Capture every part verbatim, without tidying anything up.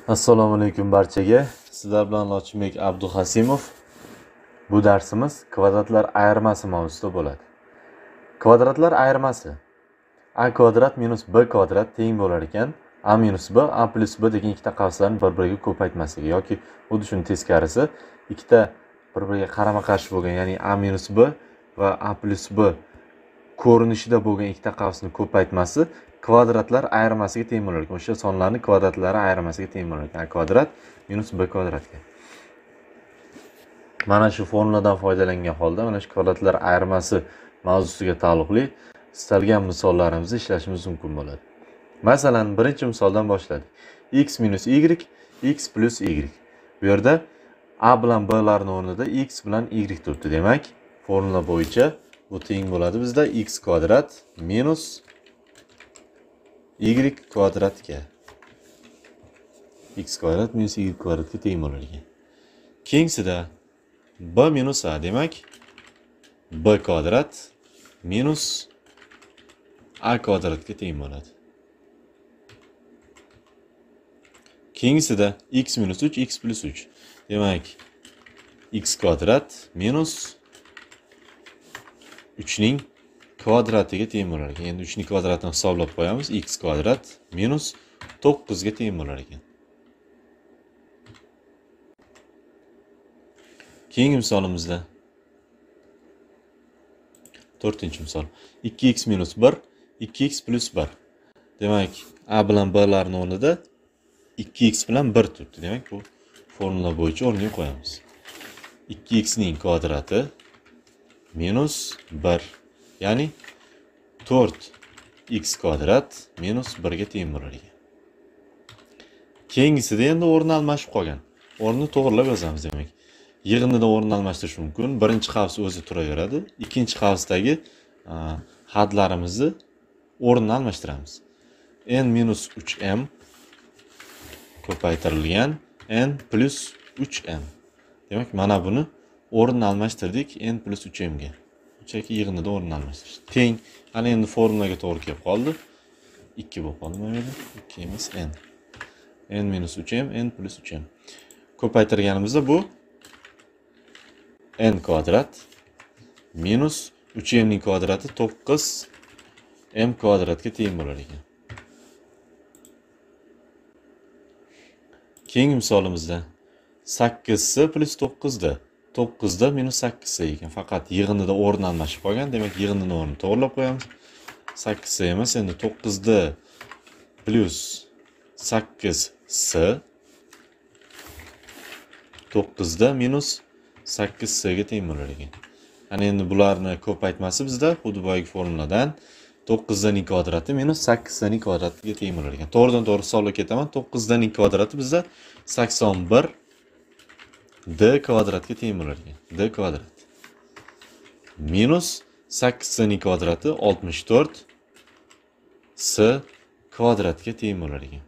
Assalomu alaykum barchaga. Sizlar bilan Lochibek Abduhasimov. Bu darsimiz kvadratlar ayirmasi mavzusida bo'ladi. Kvadratlar ayirmasi. A kvadrat minus B kvadrat teng bo'lar ekan, A minus B, A plus B degan ikkita qavslarni bir-biriga ko'paytmasligi yoki xuddi shuni teskarisi ikkita bir-biriga qarama-qarshi bo'lgan, ya'ni A minus B va A plus B ko'rinishida bo'lgan ikkita qavsni ko'paytmasi kvadratlar ayirmasiga teng bo'lar ekan. O'sha sonlarning kvadratlari ayirmasiga teng bo'lar ekan. A kvadrat minus B kvadratga. Mana shu formuladan foydalangan holda mana shu kvadratlar ayirmasi mavzusiga taalluqli istalgan misollarimizni ishlashimiz mumkin bo'ladi. Masalan, birinchi misoldan boshladik. X minus Y, X plus Y. Bu yerda A bilan B larning o'rnida X bilan Y turibdi. Demak, formula bo'yicha bu teng bo'ladi bizda X kvadrat minus Y kvadratga. X kvadrat minus Y kvadratga teng bo'lar ekan. Keyingisida B minus A, demak B kvadrat minus A kvadratga teng bo'ladi. Keyingisida X minus uch, X plus uch. Demak X kvadrat minus uch ning kvadratiga teng bo'lar ekan. Endi uch ning kvadratini hisoblab qo'yamiz. X kvadrat minus to'qqiz ga teng bo'lar ekan. Keyingi misolimizda to'rtinchi misol. ikki x minus bir, ikki x plus bir. Demak, A bilan B larning o'rnida ikki x bilan bir turibdi. Demak, bu formula bo'yicha o'rniga qo'yamiz. ikki x ning kvadrati minus bir, ya'ni to'rt x kvadrat minus bir ga teng bo'lar ekan. Keyingisida endi o'rni almashib qolgan. O'rnini to'g'rilab yozamiz demak. Yig'inida o'rni almashtirish mumkin. Birinchi qavs o'zi turaveradi. Ikkinchi qavsdagi hadlarimizni o'rnini almashtiramiz. N minus uch m ko'paytirilgan n plus uch m. Demak, mana buni o'rnini almashtirdik n plus uch m ga. Chunki yig'inida o'rnini almashtirish. Teng. Ana endi formulaga to'g'ri kelib qoldi. ikki bo'lib qoldi mana yerda. ikki emas n. N minus uch m, n plus uch m. Ko'paytirganimizda bu n kvadrat minus uch m ning kvadrati to'qqiz m kvadratga teng bo'lar ekan. Keyingi misolimizda sakkiz s plus to'qqiz da to'qqiz da minus sakkiz s ekan. Faqat yig'inida o'rni almashib qolgan. Demak, yig'inini o'rnini to'g'rilab qo'yamiz. sakkiz s emas, endi to'qqiz da plus sakkiz s to'qqiz da minus sakkiz s ga teng bo'lar ekan. Ana endi bularni ko'paytmasi bizda xuddi boyagi formuladan to'qqiz ning kvadrati minus sakkiz ning kvadratiga teng bo'lar ekan. To'g'ridan to'g'ri hisoblab ketaman. to'qqiz ning kvadrati bizda sakson bir d kvadratga teng bo'lar ekan. D kvadrat minus sakkiz ning kvadrati oltmish to'rt s kvadratga teng bo'lar ekan.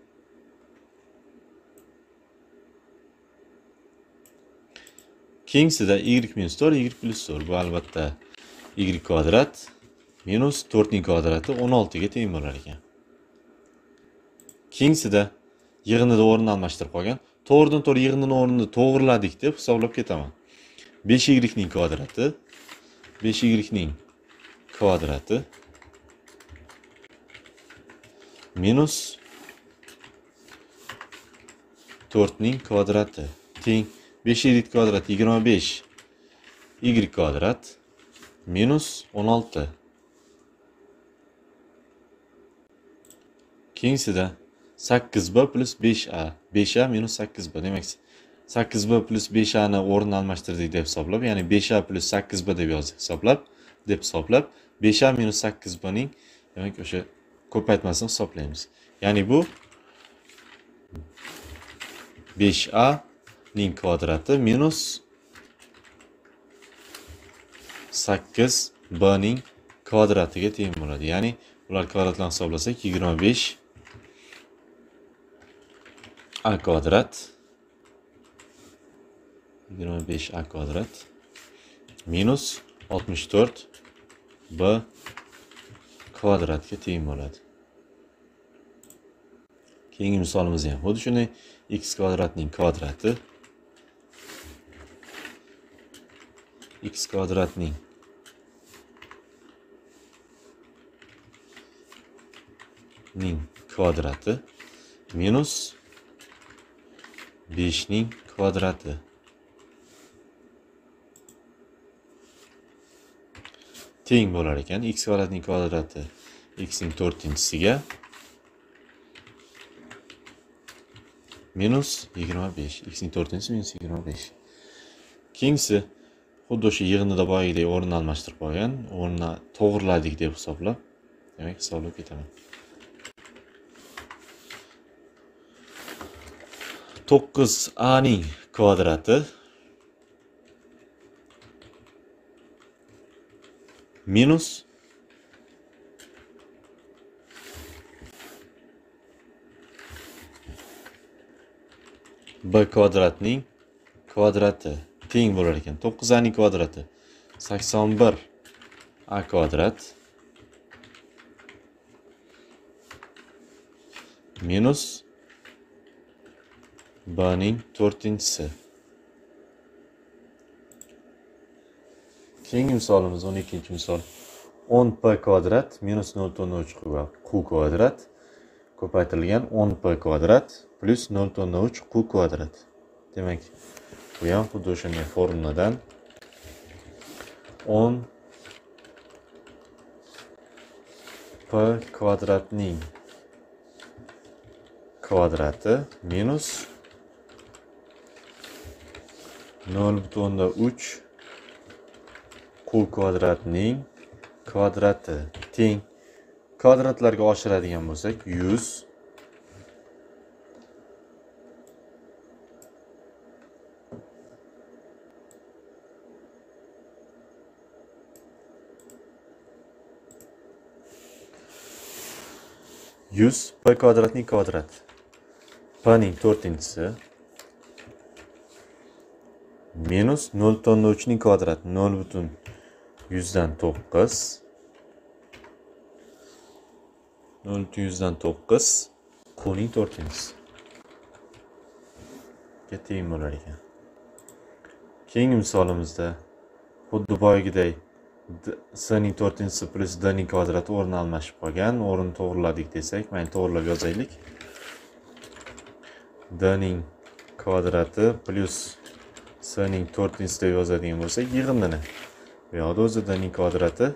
Keyingisida y minus to'rt, y plus to'rt. Bu albatta y kvadrat minus to'rt ning kvadrati o'n olti ga teng bo'lar ekan. Keyingisida yig'inida o'rni almashtirib qolgan. To'g'ridan to'g'ri yig'inini o'rnini to'g'riladik deb hisoblab ketaman. besh y ning kvadrati besh y ning kvadrati minus to'rt ning kvadrati teng besh y kvadrat yigirma besh y kvadrat minus o'n olti. Keyingisida sakkiz b plus besh a. besh a minus sakkiz b. Demak, sakkiz b plus besh a ni o'rnini almashtirdik deb hisoblab, ya'ni besh a plus sakkiz b deb yozdik hisoblab, deb hisoblab, besh a minus sakkiz b ning demak o'sha ko'paytmasini hisoblaymiz. Ya'ni bu besh a ning kvadrati minus sakkiz b ning kvadratiga teng bo'ladi. Ya'ni ular kvadratlarni hisoblasak yigirma besh a kvadrat yigirma besh a kvadrat minus oltmish to'rt b kvadratga teng bo'ladi. Keyingi misolimiz ham xuddi shunday x kvadratning kvadrati x kvadratning ning kvadrati minus besh ning kvadrati teng bo'lar ekan x kvadratning kvadrati x ning to'rtinchisiga minus yigirma besh. X ning to'rtinchisi minus yigirma besh. Keyingisi xuddi o'sha yig'inida boyagidek o'rin almashtirib qo'ygan, o'rnini to'g'riladik deb hisoblab, demak hisoblab ketaman. to'qqiz a ning kvadrati minus b kvadratning kvadrati teng bo'lar ekan. to'qqiz a ning kvadrati sakson bir a kvadrat minus b ning to'rtinchisi. Keyingi misolimiz o'n ikkinchi misol. o'n p kvadrat minus nol butun uch q kvadrat ko'paytirilgan o'n p kvadrat plus nol butun uch q kvadrat. Demak, bu ham xuddi o'shanday formuladan o'n p kvadratning kvadrati minus nol butun uch q kvadratning kvadrati teng. Kvadratlarga oshiradigan bo'lsak yuz yuz p kvadratning kvadrati p ning to'rtinchisi minus nol butun uch ning kvadrati nol butun yuzdan to'qqiz nol butun yuzdan to'qqiz q ning to'rtinchisi ga teng bo'lar ekan. Keyingi misolimizda xuddi boyagiday s ning to'rtinchisi plus d ning kvadrati o'rni almashib qolgan. O'rni to'g'riladik desak, mana to'g'rilab yozaylik. d ning kvadrati plus s ning to'rtinchisi deb yozadigan bo'lsak, yig'indini bu yoqda o'zi d ning kvadrati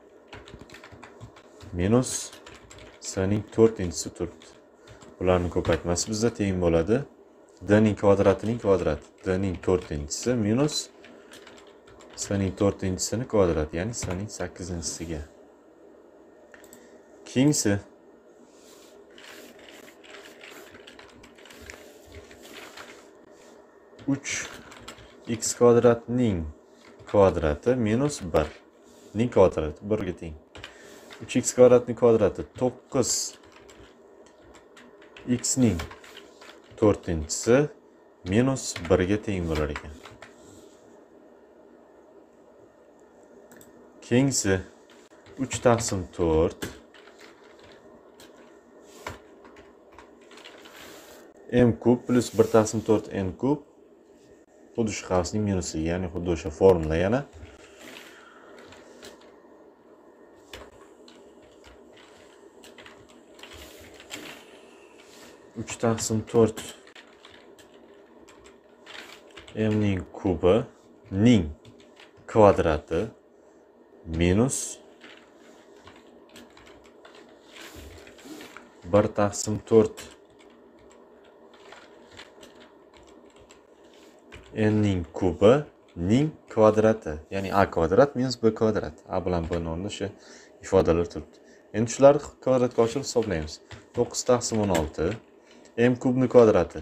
minus s ning to'rtinchisi turibdi. Bularning ko'paytmasi bizda teng bo'ladi d ning kvadratining kvadrati d ning to'rtinchisi minus s ning to'rtinchisini kvadrati, ya'ni s ning sakkizinchisiga. Keyingisi uch x kvadratning kvadrati minus bir ning kvadrati bir ga teng. uch x kvadratning kvadrati to'qqiz x ning to'rtinchisi minus bir ga teng bo'lar ekan. Keyingisi uch taqsim to'rt m kub plus bir taqsim to'rt n kub xuddi shu qavsning minusi, ya'ni xuddi o'sha formula yana. uch taqsim to'rt m ning kubi ning kvadrati minus bir taqsim to'rt n ning kubi ning kvadrati, ya'ni a kvadrat minus b kvadrat. A bilan b o'rnida o'sha ifodalar turibdi. Endi shularni kvadratga oshirib hisoblaymiz. to'qqiz taqsim o'n olti m kubni kvadrati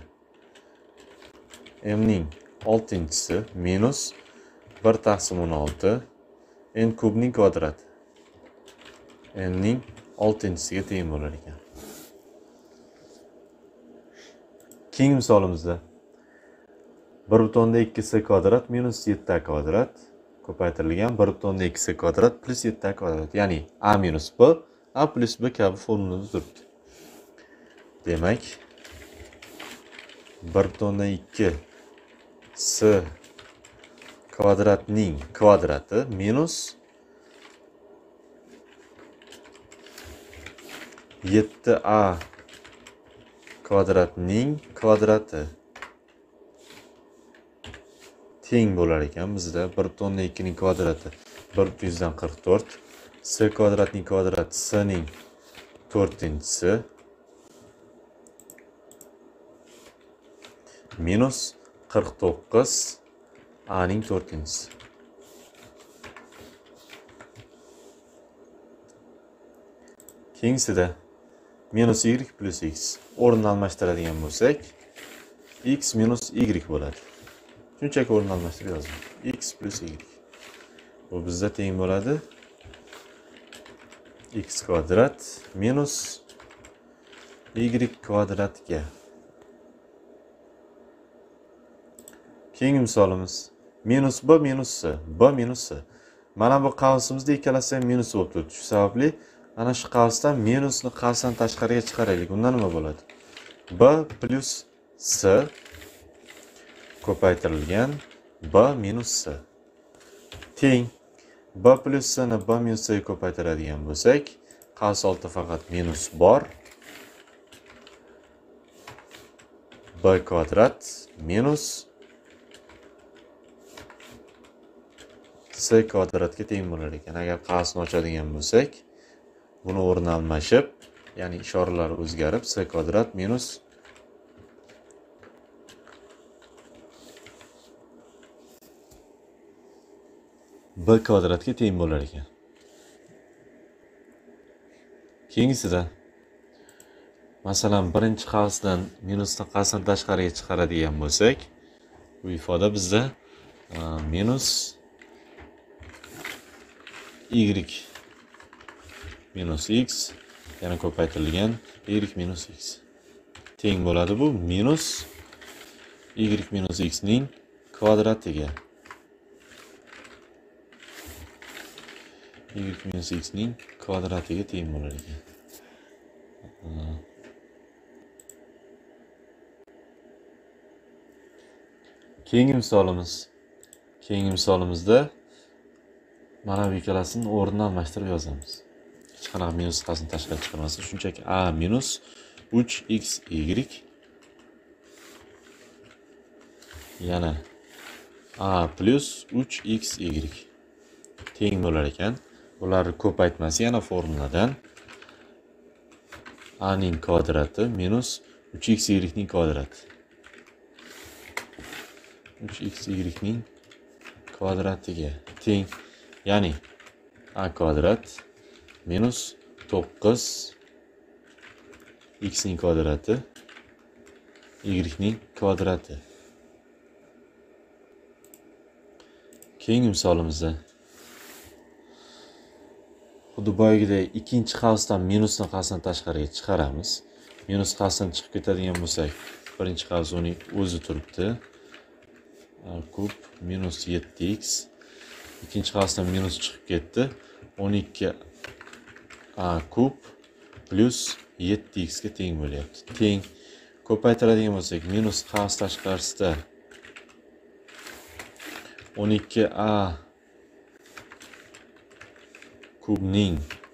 m ning oltinchisi minus bir taqsim o'n olti n kubning kvadrati n ning oltinchisiga teng bo'lar ekan. Keyingi misolimizda bir butun ikki s kvadrat minus yetti a kvadrat ko'paytirilgan bir butun ikki s kvadrat plus yetti a kvadrat, ya'ni a minus b, a plus b kabi formulada turibdi. Demak, bir butun o'ndan ikki s kvadratning kvadrati minus yetti a kvadratning kvadrati teng bo'lar ekan. Bizda bir butun o'ndan ikki ning kvadrati bir yuzdan qirq to'rt, s kvadratning kvadrati s ning to'rtinchisi minus qirq to'qqiz a ning to'rtinchisi. Keyingisida minus y plus x o'rnini almashtiradigan bo'lsak, x minus y bo'ladi. Shunchaki o'rnini almashtirib yozamiz. X plus y. Bu bizda teng bo'ladi x kvadrat minus y kvadratga. Keyingi misolimiz minus b minus s, b minus s. Mana bu qavsimizda ikkalasi ham minus bo'lib turibdi. Shu sababli ana shu qavsdan minusni qavsdan tashqariga chiqaraylik. Unda nima bo'ladi? B plus s ko'paytirilgan b minus s teng b plus s ni b minus s ga ko'paytiradigan bo'lsak, qavs oldida faqat minus bor. B kvadrat minus s kvadratga teng bo'lar ekan. Agar qavsni ochadigan bo'lsak, buni o'rni almashib, ya'ni ishoralar o'zgarib s kvadrat minus b kvadratga teng bo'lar ekan. Keyingisida masalan birinchi qavsdan minusni qavsdan tashqariga chiqaradigan bo'lsak, bu ifoda bizda minus y minus x yana ko'paytirilgan y minus x teng bo'ladi. Bu minus y minus x ning kvadratiga. Y minus x ning kvadratiga teng bo'lar ekan. Keyingi misolimiz. Keyingi misolimizda mana bu ikkalasini o'rnini almashtirib yozamiz. Hech qanaqa minus qasini tashqariga chiqarmasdan, shunchaki a minus uch x y yana a plus uch x y teng bo'lar ekan. Bularni ko'paytmasi yana formuladan a ning kvadrati minus uch x y ning kvadrati. uch x y ning kvadratiga teng, ya'ni a kvadrat minus to'qqiz x ning kvadrati y ning kvadrati. Keyingi misolimizda xuddi boyagiday ikkinchi qavsdan minusni qavsdan tashqariga chiqaramiz. Minus qavsdan chiqib ketadigan bo'lsak, birinchi qavs uning o'zi turibdi. A kub minus yetti x. Ikkinchi qavsdan minus chiqib ketdi. o'n ikki a kub plus yetti x ga teng bo'lyapti. Teng ko'paytiradigan bo'lsak, minus qavs tashqarisida o'n ikki a kubning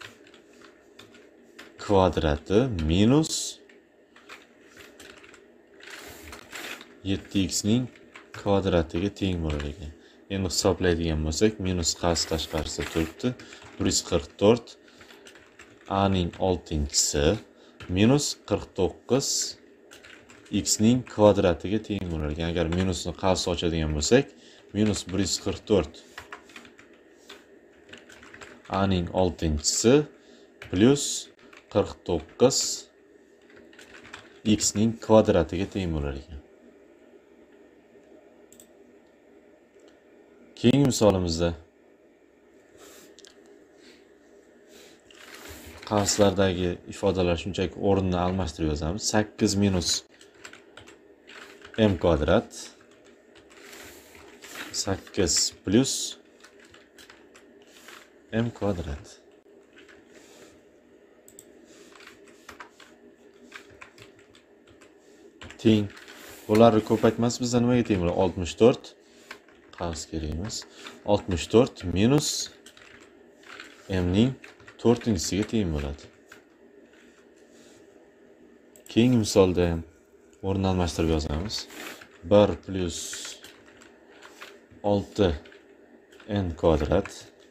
kvadrati minus yetti x ning kvadratiga teng bo'lar ekan. Endi hisoblaydigan bo'lsak, minus qavs tashqarisida turibdi. bir yuz qirq to'rt a ning oltinchisi minus qirq to'qqiz x ning kvadratiga teng bo'lar ekan. Agar minusni qavs ochadigan bo'lsak, minus bir yuz qirq to'rt a ning oltinchisi plus qirq to'qqiz x ning kvadratiga teng bo'lar ekan. Keyingi misolimizda qavslardagi ifodalar shunchaki o'rnini almashtirib yozamiz. sakkiz minus m kvadrat sakkiz plus m kvadrat teng Bularni ko'paytmasi bizda nimaga teng bo'ladi? oltmish to'rt qavs kerak emas. oltmish to'rt minus m ning to'rtinchisiga teng bo'ladi. Keyingi misolda ham o'rin almashtirib yozamiz. bir plus olti n kvadrat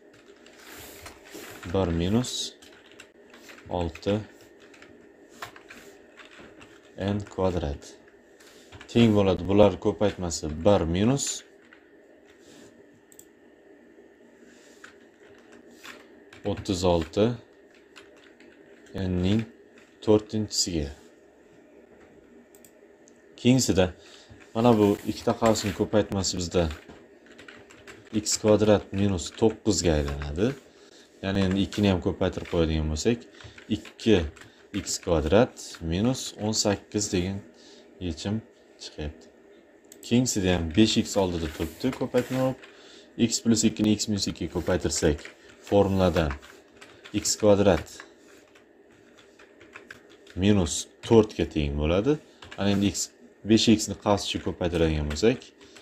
bir minus olti n kvadrat teng bo'ladi. Bular ko'paytmasi bir minus o'ttiz olti n ning to'rtinchisiga. Keyingisida mana bu ikkita qavsning ko'paytmasi bizda x kvadrat minus to'qqiz ga aylanadi. Ya'ni endi ikki ni ham ko'paytirib qo'yadigan bo'lsak, ikki x kvadrat minus o'n sakkiz degan yechim chiqyapti. Keyingisida ham besh x oldida turibdi ko'paytma bo'lib, x plus ikki ni x minus ikki ga ko'paytirsak, formuladan x kvadrat minus to'rt ga teng bo'ladi. Ana endi x besh x ni qavscha ko'paytiradigan bo'lsak,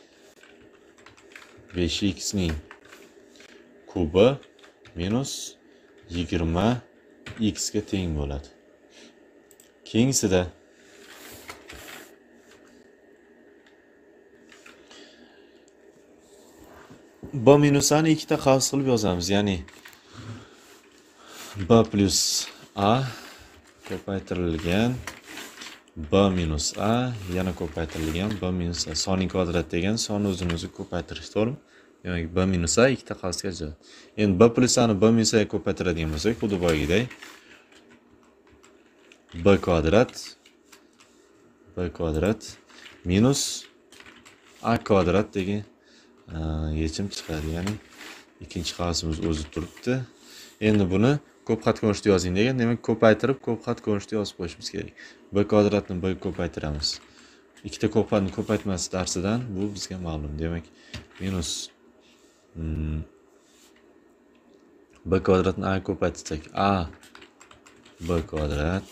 besh x ning kubi minus yigirma x ga teng bo'ladi. Keyingisida b minusani ikkita qavs qilib yozamiz. Ya'ni b plus a ko'paytirilgan b minus a yana ko'paytirilgan b minus a. Sonning kvadrat degan sonni o'zini o'zi ko'paytirish, to'g'rimi? Demak, b minus a ikkita qavsga ajraladi. Endi b plus a ni b minus a ga ko'paytiradigan bo'lsak, xuddi boyagidek b kvadrat b kvadrat minus a kvadrat degan yechim chiqadi. Ya'ni ikkinchi qavsimiz o'zi turibdi. Endi buni ko'p xat ko'rinishda yozing degan, demak ko'paytirib ko'p xat ko'rinishda yozib qo'yishimiz kerak. B kvadratni b ga ko'paytiramiz. Ikkita ko'p xatni ko'paytmasi darsidan bu bizga ma'lum. Demak, minus hmm, b kvadratni a ga ko'paytirsak, a b kvadrat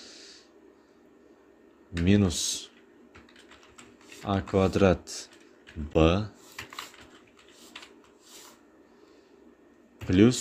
minus a kvadrat b plus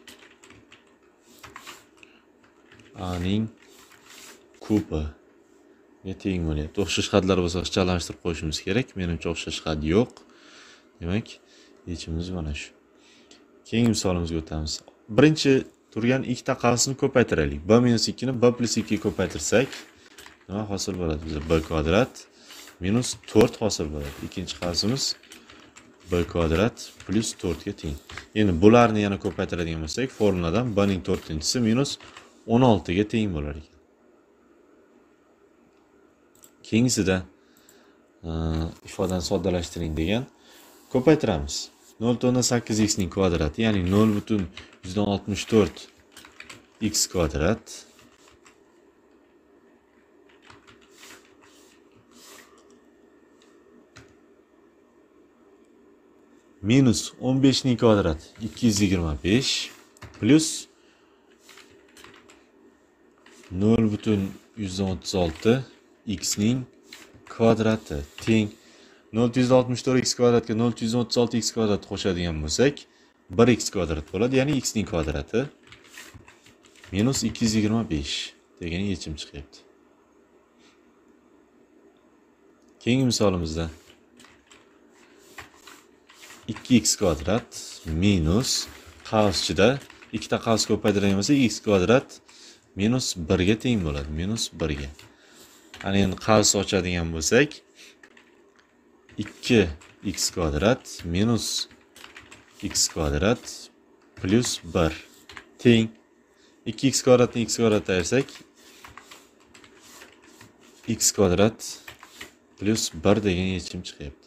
a ning kubi ga teng bo'lyapti. O'xshash xatlar bo'lsa ixchalashtirib qo'yishimiz kerak. Menimcha o'xshash xat yo'q. Demak, yechimimiz mana shu. Keyingi misolimizga o'tamiz. Birinchi turgan ikkita qavsni ko'paytiraylik. b minus ikki ni b plus ikki ga ko'paytirsak, nima hosil bo'ladi? Bizda b kvadrat minus to'rt hosil bo'ladi. Ikkinchi qavsimiz b kvadrat plus to'rt ga teng. Endi bularni yana ko'paytiradigan bo'lsak, formuladan b ning to'rtinchisi minus o'n olti ga teng bo'lar ekan. Keyingisida ifodani soddalashtiring degan ko'paytiramiz. nol butun sakkiz x ning kvadrati, ya'ni nol butun yuzdan oltmish to'rt x kvadrat minus o'n besh ning kvadrat ikki yuz yigirma besh plus nol butun yuzdan o'ttiz olti x ning kvadrati teng nol butun yuz oltmish to'rt x kvadratga nol butun yuz o'ttiz olti x kvadrat qo'shadigan bo'lsak, bir x kvadrat bo'ladi, ya'ni x ning kvadrati minus ikki yuz yigirma besh degan yechim chiqyapti. Keyingi misolimizda ikki x kvadrat minus qavschida ikkita qavs ko'paytiradigan bo'lsa, x kvadrat minus bir ga teng bo'ladi. Minus bir ga. Ana endi qavs ochadigan bo'lsak, ikki x kvadrat minus x kvadrat plus bir teng ikki x kvadratni x kvadratga ayirsak, x kvadrat plus bir degan yechim chiqyapti.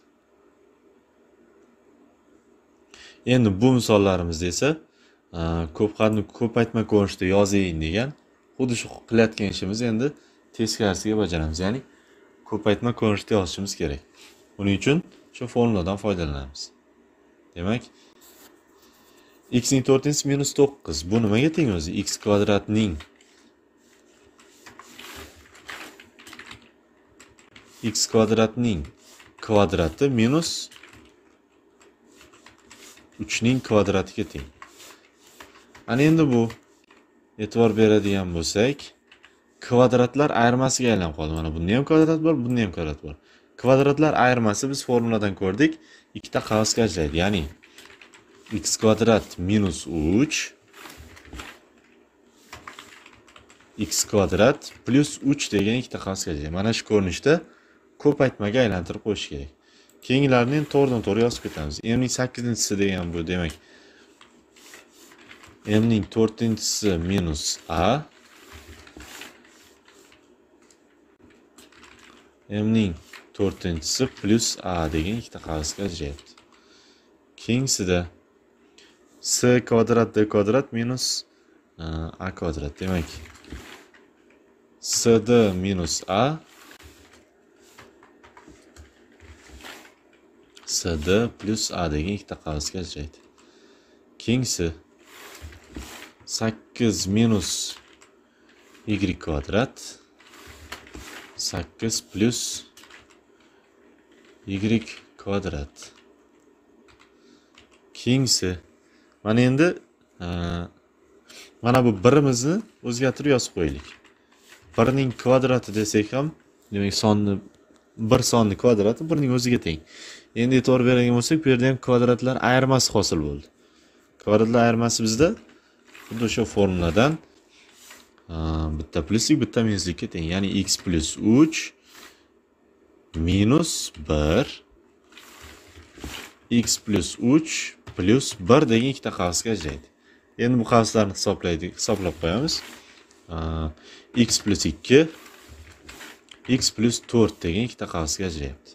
Endi bu misollarimizda esa ko'p xatni ko'paytma ko'rinishda yozing degan, xuddi shu qilayotgan ishimiz endi teskarisiga bajaramiz. Ya'ni ko'paytma ko'rinishda yozishimiz kerak. Buning uchun shu formuladan foydalanamiz. Demak, x ning to'rtinchisi minus to'qqiz. Bu nimaga teng o'zi? X kvadratning x kvadratning kvadrati minus uch ning kvadratiga teng. Ana endi bu e'tibor beradigan bo'lsak, kvadratlar ayirmasiga aylanib qoldi. Mana bunda ham kvadrat bor, bunda ham kvadrat bor. Kvadratlar ayirmasi biz formuladan ko'rdik, ikkita qavsga ajraydi. Ya'ni x kvadrat minus uch x kvadrat plus uch degan ikkita qavsga ajraydi. Mana shu ko'rinishda ko'paytmaga aylantirib qo'yish kerak. Keyingilarni to'g'ridan to'g'ri yozib ketamiz. M ning sakkizinchisi degan bu, demak M ning to'rtinchisi minus a M ning to'rtinchisi plus a degan ikkita qavsga ajrayapti. Keyingisida s kvadrat d kvadrat minus a kvadrat, demak sd minus a sd plus a degan ikkita qavsga ajraydi. Keyingisi sakkiz minus y kvadrat sakkiz plus y kvadrat. Keyingisi mana endi mana bu birimizni o'zgartirib yozib qo'yaylik. bir ning kvadrati desak ham, demak sonni bir sonni kvadrati bir ning o'ziga teng. Endi e'tibor beradigan bo'lsak, bu yerda ham kvadratlar ayirmasi hosil bo'ldi. Kvadratlar ayirmasi bizda xuddi o'sha formuladan bitta pluslik, bitta minuslikka teng. Ya'ni x plus uch minus bir x plus uch plus bir degan ikkita qavsga ajraydi. Endi bu qavslarni hisoblaydik, hisoblab qo'yamiz. X plus ikki x plus to'rt degan ikkita qavsga ajrayapti.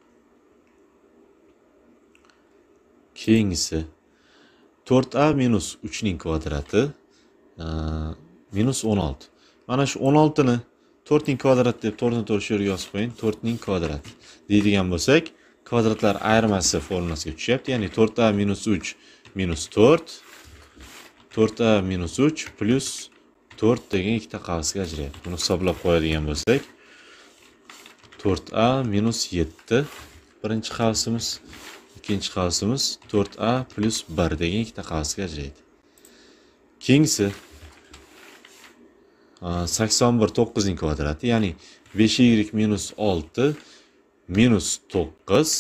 Keyingisi to'rt a minus uch ning kvadrati minus o'n olti. Mana shu o'n olti ni to'rt ning kvadrati deb to'g'ridan to'g'ri shu yerga yozib qo'ying. to'rt ning kvadrati deydigan bo'lsak, kvadratlar ayirmasi formulasiga tushyapti. Ya'ni to'rt a minus uch minus to'rt to'rt a minus uch plus to'rt degan ikkita qavsga ajrayapti. Buni hisoblab qo'yadigan bo'lsak, to'rt a minus yetti birinchi qavsimiz, ikkinchi qavsimiz to'rt a plus bir degan ikkita qavsga ajraydi. Keyingisi sakson bir to'qqiz ning kvadrati, ya'ni besh y minus olti minus to'qqiz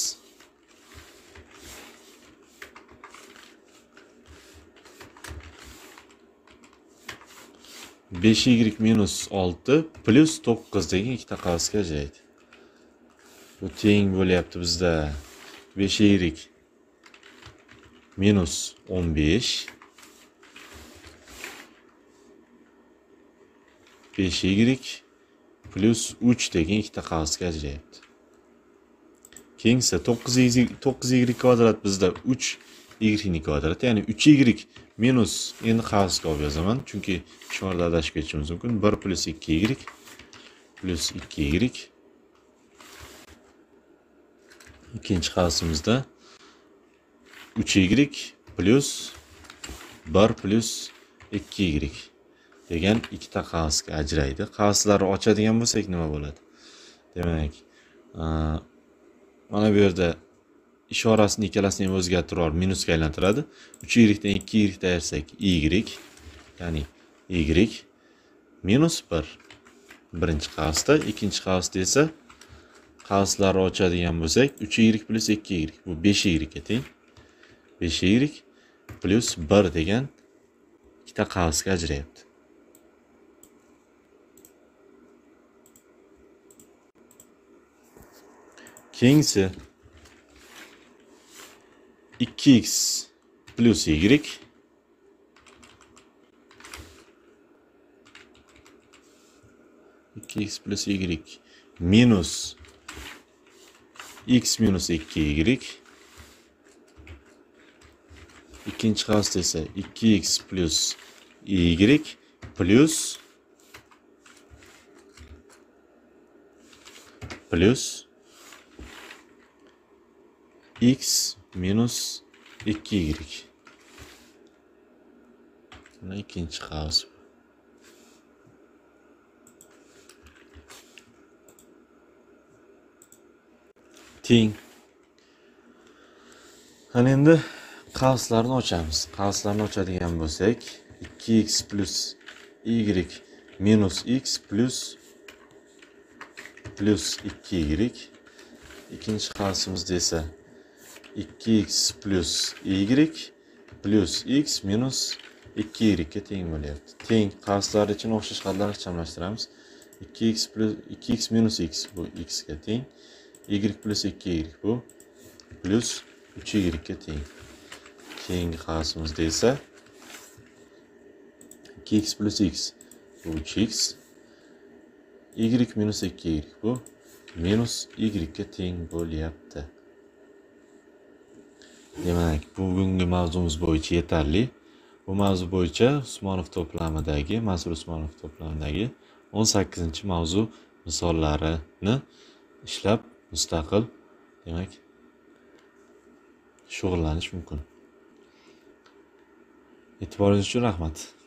besh y minus olti plus to'qqiz degan ikkita qavsga ajraydi. Bu teng bo'lyapti bizda besh y minus o'n besh besh y plus uch degan ikkita qavsga ajrayapti. Keyingisi to'qqiz y kvadrat bizda uch y ning kvadrati, ya'ni uch y minus, endi qavsga olib yozaman chunki ishorada adashib ketishimiz mumkin. bir plus ikki y plus ikki y. Ikkinchi qavsimizda uch y plus bir plus ikki y degan ikkita qavsga ajraydi. Qavslarni ochadigan bo'lsak nima bo'ladi? Demak, mana bu yerda ishorasini ikkalasini ham o'zgartirib olib minusga aylantiradi. uch y dan ikki y ayirsak y, ya'ni y minus bir birinchi qavsda, ikkinchi qavsda esa qavslarni ochadigan bo'lsak, uch y plus ikki y, bu besh y ga teng. besh y plus bir degan ikkita qavsga ajrayapti. Keyingisi ikki x plus y ikki x plus y minus x minus ikki y. İkinci qavsda esa ikki x plus y plus plus x minus ikki y. Buna ikinci qavs. teng. Qani endi qavslarni ochamiz. Qavslarni ochadigan bo'lsak, ikki x plus y minus x plus plus ikki y. İkinci qavsimizda esa ikki x plus y plus x minus ikki y ga teng bo'lyapti. Teng qavslar uchun o'xshash qadlarni ixchamlashtiramiz. ikki x plus ikki x minus x bu x ga teng. Y plus ikki y bu plus uch y ga teng. Keyingi qavsimizda esa ikki x plus x bu uch x. Y minus ikki y bu minus y ga teng bo'lyapti. Demak, bugungi mavzumuz bo'yicha yetarli. Bu mavzu bo'yicha Usmonov to'plamidagi, Mas'ul Usmonov to'plamidagi o'n sakkizinchi mavzu misollarini ishlab mustaqil, demak, shug'ullanish mumkin. E'tiboringiz uchun rahmat.